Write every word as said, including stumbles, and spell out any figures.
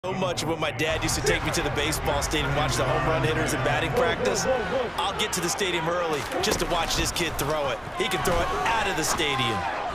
So much when my dad used to take me to the baseball stadium and watch the home run hitters and batting practice. I'll get to the stadium early just to watch this kid throw it. He can throw it out of the stadium.